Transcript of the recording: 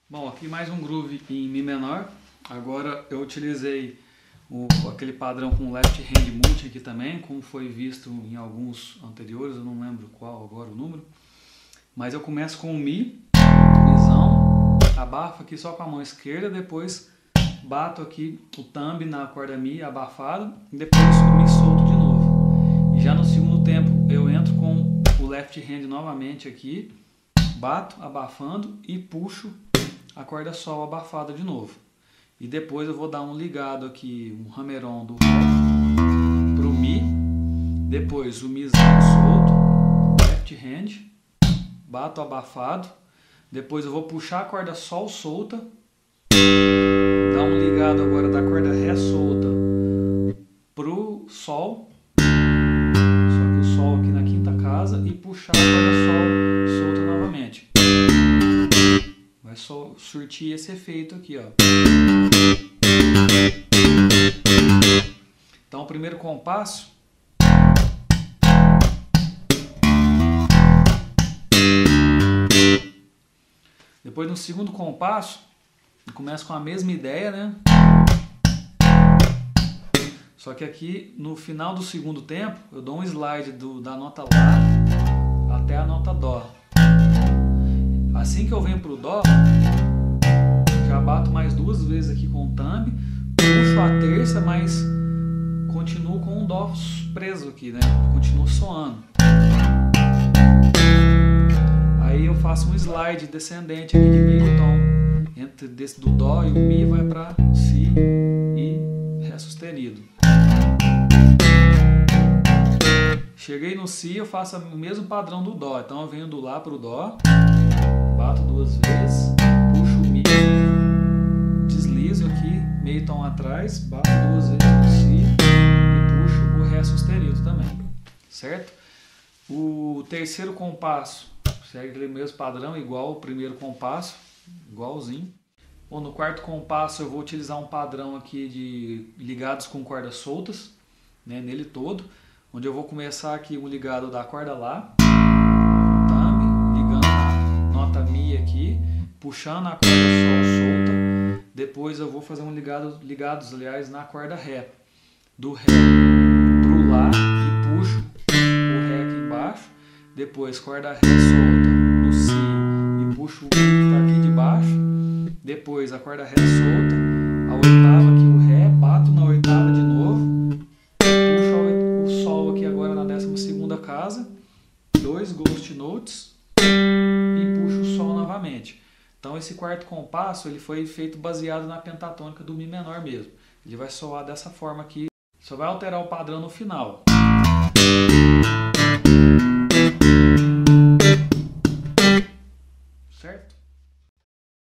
Bom, aqui mais um groove em Mi menor. Agora eu utilizei aquele padrão com left hand multi aqui também, como foi visto em alguns anteriores, eu não lembro qual agora o número. Mas eu começo com o Mi, Mizão, abafo aqui só com a mão esquerda, depois bato aqui o thumb na corda Mi abafado, e depois o Mi solto de novo. E já no segundo tempo eu entro com o left hand novamente aqui, bato abafando e puxo a corda Sol abafada de novo. E depois eu vou dar um ligado aqui, um hammer-on do Ré pro Mi, depois o Mizão solto, left hand, bato abafado, depois eu vou puxar a corda Sol solta, dar um ligado agora da corda Ré solta pro Sol, só que o Sol aqui na quinta casa, e puxar a corda Sol solta novamente. Vai só surtir esse efeito aqui, ó. Então o primeiro compasso depois no segundo compasso começa com a mesma ideia, né? Só que aqui no final do segundo tempo eu dou um slide da nota Lá até a nota Dó. Assim que eu venho para o Dó, já bato mais duas vezes aqui com o thumb, puxo a terça, mas continuo com o Dó preso aqui, né? Continuo soando. Aí eu faço um slide descendente aqui de meio tom, entre do Dó e o Mi vai para Si e Ré sustenido. Cheguei no Si, eu faço o mesmo padrão do Dó, então eu venho do Lá para o Dó, bato duas vezes, puxo o Mi, deslizo aqui, meio tom atrás, bato duas vezes no Si e puxo o Ré sustenido também, certo? O terceiro compasso segue aquele mesmo padrão, igual o primeiro compasso, igualzinho. Bom, no quarto compasso eu vou utilizar um padrão aqui de ligados com cordas soltas, né, nele todo, onde eu vou começar aqui um ligado da corda Lá, nota Mi aqui, puxando a corda Sol solta, depois eu vou fazer um ligados aliás na corda Ré, do Ré pro Lá e puxo o Ré aqui embaixo, depois corda Ré solta no Si e puxo o Mi que está aqui de baixo, depois a corda Ré solta, a oitava aqui o Ré, bato na oitava de novo, puxo o Sol aqui agora na 12ª casa, dois ghost notes, puxo o Sol novamente. Então esse quarto compasso ele foi feito baseado na pentatônica do Mi menor mesmo. Ele vai soar dessa forma aqui, só vai alterar o padrão no final.